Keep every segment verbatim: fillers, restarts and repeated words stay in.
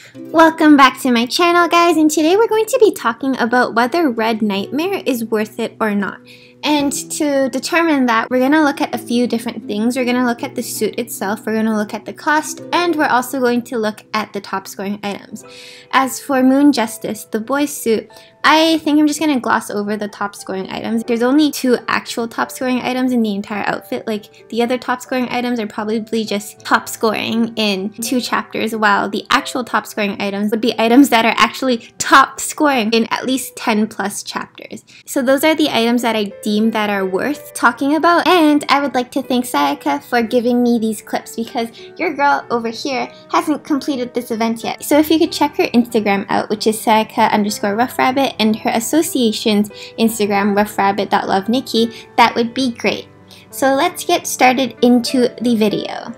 Welcome back to my channel, guys, and today we're going to be talking about whether Red Nightmare is worth it or not. And to determine that, we're going to look at a few different things. We're going to look at the suit itself, we're going to look at the cost, and we're also going to look at the top scoring items. As for Moon Justice, the boy's suit, I think I'm just going to gloss over the top scoring items. There's only two actual top scoring items in the entire outfit. Like, the other top scoring items are probably just top scoring in two chapters, while the actual top scoring items would be items that are actually top scoring in at least ten plus chapters. So those are the items that I deem that are worth talking about, and I would like to thank Sayaka for giving me these clips because your girl over here hasn't completed this event yet. So if you could check her Instagram out, which is Sayaka underscore Rough Rabbit, and her association's Instagram, roughrabbit dot love nikki, that would be great. So let's get started into the video.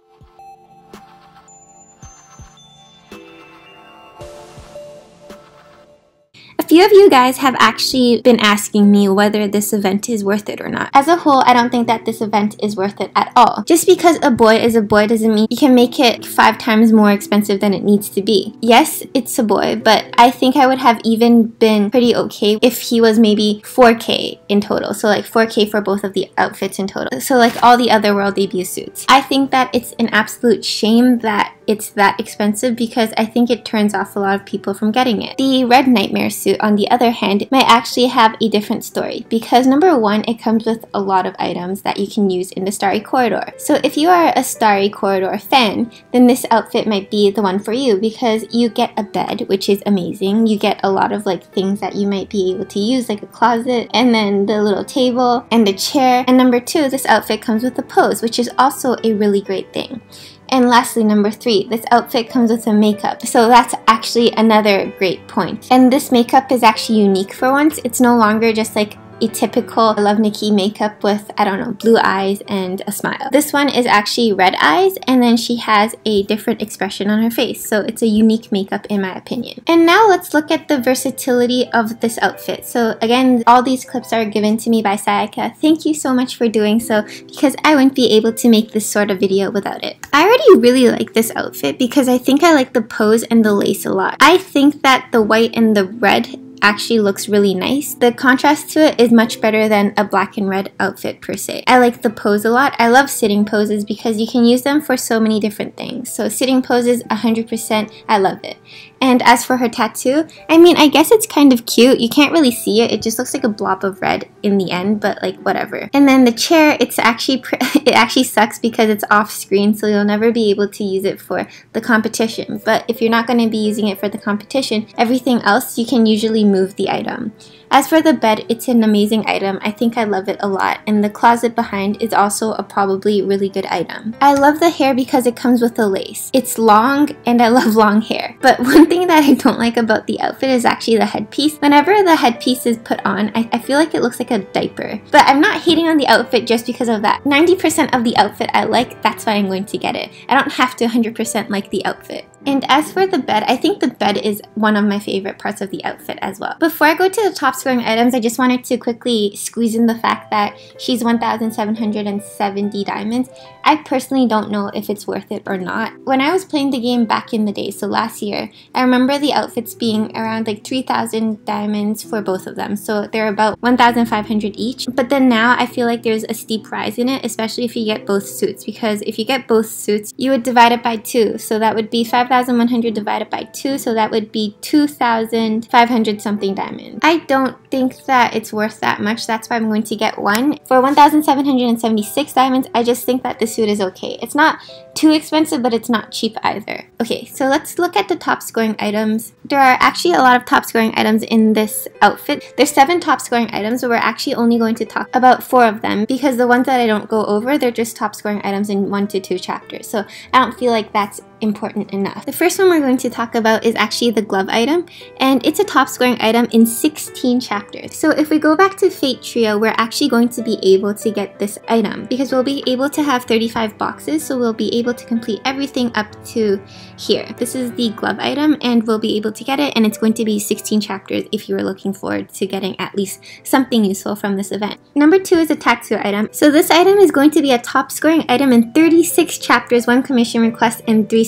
A few of you guys have actually been asking me whether this event is worth it or not. As a whole, I don't think that this event is worth it at all. Just because a boy is a boy doesn't mean you can make it five times more expensive than it needs to be. Yes, it's a boy, but I think I would have even been pretty okay if he was maybe four K in total. So like four K for both of the outfits in total. So like all the other world debut suits. I think that it's an absolute shame that it's that expensive because I think it turns off a lot of people from getting it. The Red Nightmare suit, on the other hand, might actually have a different story because number one, it comes with a lot of items that you can use in the Starry Corridor. So if you are a Starry Corridor fan, then this outfit might be the one for you because you get a bed, which is amazing. You get a lot of like things that you might be able to use, like a closet, and then the little table and the chair. And number two, this outfit comes with a pose, which is also a really great thing. And lastly, number three, this outfit comes with a makeup. So that's actually another great point. And this makeup is actually unique for once. It's no longer just like a typical Love Nikki makeup with, I don't know, blue eyes and a smile. This one is actually red eyes, and then she has a different expression on her face. So it's a unique makeup in my opinion. And now let's look at the versatility of this outfit. So again, all these clips are given to me by Sayaka. Thank you so much for doing so because I wouldn't be able to make this sort of video without it. I already really like this outfit because I think I like the pose and the lace a lot. I think that the white and the red actually looks really nice. The contrast to it is much better than a black and red outfit per se. I like the pose a lot. I love sitting poses because you can use them for so many different things. So sitting poses, one hundred percent, I love it. And as for her tattoo, I mean, I guess it's kind of cute. You can't really see it. It just looks like a blob of red in the end, but like whatever. And then the chair, it's actually it actually sucks because it's off screen, so you'll never be able to use it for the competition. But if you're not going to be using it for the competition, everything else you can usually move the item. As for the bed, it's an amazing item. I think I love it a lot, and the closet behind is also a probably really good item. I love the hair because it comes with a lace. It's long, and I love long hair. But one thing that I don't like about the outfit is actually the headpiece. Whenever the headpiece is put on, I, I feel like it looks like a diaper. But I'm not hating on the outfit just because of that. ninety percent of the outfit I like, that's why I'm going to get it. I don't have to one hundred percent like the outfit. And as for the bed, I think the bed is one of my favorite parts of the outfit as well. Before I go to the top scoring items, I just wanted to quickly squeeze in the fact that she's one thousand seven hundred seventy diamonds. I personally don't know if it's worth it or not. When I was playing the game back in the day, so last year, I remember the outfits being around like three thousand diamonds for both of them. So they're about one thousand five hundred each. But then now I feel like there's a steep rise in it, especially if you get both suits. Because if you get both suits, you would divide it by two. So that would be five thousand one hundred divided by two, so that would be two thousand five hundred something diamonds. I don't think that it's worth that much. That's why I'm going to get one. For one thousand seven hundred seventy-six diamonds, I just think that this suit is okay. It's not too expensive, but it's not cheap either. Okay, so let's look at the top scoring items. There are actually a lot of top scoring items in this outfit. There's seven top scoring items, but we're actually only going to talk about four of them because the ones that I don't go over, they're just top scoring items in one to two chapters. So I don't feel like that's important enough. The first one we're going to talk about is actually the glove item, and it's a top scoring item in sixteen chapters. So if we go back to Fate Trio, we're actually going to be able to get this item because we'll be able to have thirty-five boxes, so we'll be able to complete everything up to here. This is the glove item, and we'll be able to get it, and it's going to be sixteen chapters if you were looking forward to getting at least something useful from this event. Number two is a tattoo item. So this item is going to be a top scoring item in thirty-six chapters, one commission request, and three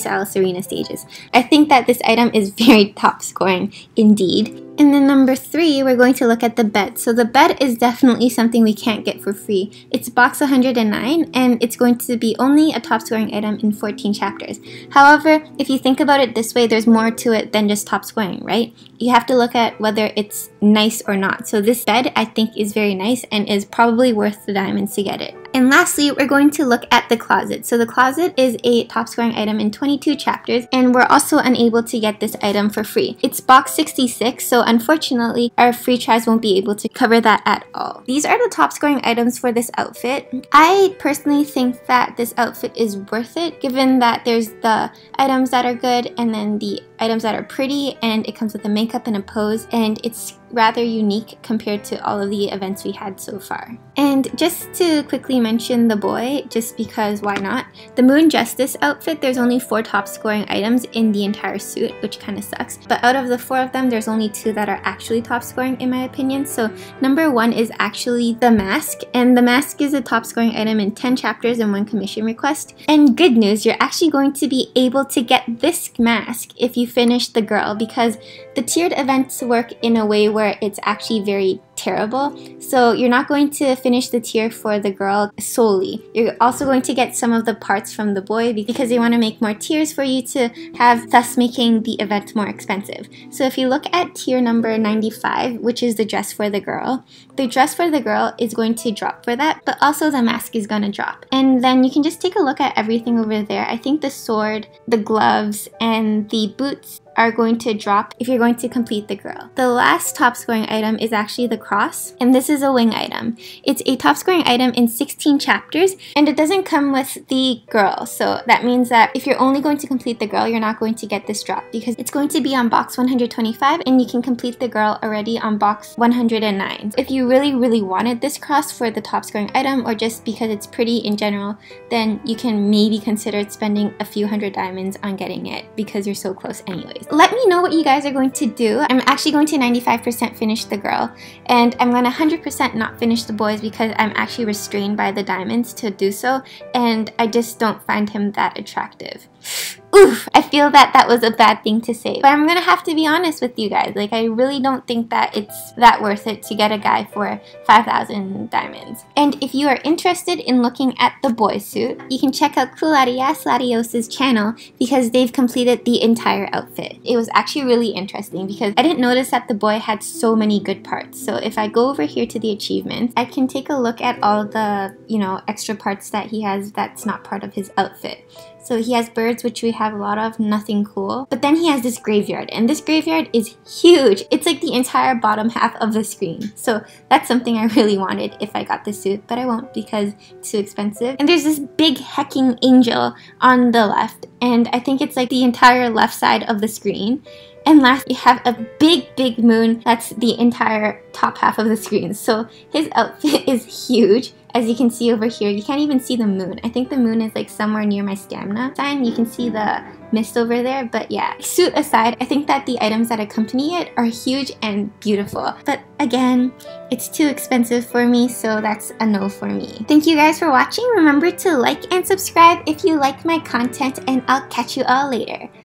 freestyle Serena stages. I think that this item is very top scoring indeed. And then number three, we're going to look at the bed. So the bed is definitely something we can't get for free. It's box one hundred nine, and it's going to be only a top scoring item in fourteen chapters. However, if you think about it this way, there's more to it than just top scoring, right? You have to look at whether it's nice or not. So this bed, I think, is very nice and is probably worth the diamonds to get it. And lastly, we're going to look at the closet. So the closet is a top scoring item in twenty-two chapters, and we're also unable to get this item for free. It's box sixty-six, so unfortunately, our free tries won't be able to cover that at all. These are the top scoring items for this outfit. I personally think that this outfit is worth it, given that there's the items that are good and then the items that are pretty, and it comes with a makeup and a pose, and it's rather unique compared to all of the events we had so far. And just to quickly mention the boy, just because why not? The Moon Justice outfit, there's only four top scoring items in the entire suit, which kind of sucks. But out of the four of them, there's only two that are actually top scoring in my opinion. So number one is actually the mask, and the mask is a top scoring item in ten chapters and one commission request. And good news, you're actually going to be able to get this mask if you finish the girl, because the tiered events work in a way where it's actually very terrible. So you're not going to finish the tier for the girl solely. You're also going to get some of the parts from the boy because they want to make more tiers for you to have, thus making the event more expensive. So if you look at tier number ninety-five, which is the dress for the girl, the dress for the girl is going to drop for that, but also the mask is going to drop. And then you can just take a look at everything over there. I think the sword, the gloves, and the boots are going to drop if you're going to complete the girl. The last top scoring item is actually the cross, and this is a wing item. It's a top scoring item in sixteen chapters, and it doesn't come with the girl. So that means that if you're only going to complete the girl, you're not going to get this drop because it's going to be on box one hundred twenty-five, and you can complete the girl already on box one hundred nine. If you really, really wanted this cross for the top scoring item, or just because it's pretty in general, then you can maybe consider spending a few hundred diamonds on getting it because you're so close anyways. Let me know what you guys are going to do. I'm actually going to ninety-five percent finish the girl, and I'm going to one hundred percent not finish the boys because I'm actually restrained by the diamonds to do so, and I just don't find him that attractive. Oof, I feel that that was a bad thing to say, but I'm gonna have to be honest with you guys. Like, I really don't think that it's that worth it to get a guy for five thousand diamonds. And if you are interested in looking at the boy suit, you can check out Kularias Latios's channel because they've completed the entire outfit. It was actually really interesting because I didn't notice that the boy had so many good parts. So if I go over here to the achievements, I can take a look at all the, you know, extra parts that he has that's not part of his outfit. So he has birds, which we have a lot of, nothing cool. But then he has this graveyard, and this graveyard is huge. It's like the entire bottom half of the screen. So that's something I really wanted if I got the suit, but I won't because it's too expensive. And there's this big hecking angel on the left, and I think it's like the entire left side of the screen. And last, you have a big, big moon. That's the entire top half of the screen. So his outfit is huge. As you can see over here, you can't even see the moon. I think the moon is like somewhere near my stamina sign. You can see the mist over there, but yeah. Suit aside, I think that the items that accompany it are huge and beautiful. But again, it's too expensive for me, so that's a no for me. Thank you guys for watching. Remember to like and subscribe if you like my content, and I'll catch you all later.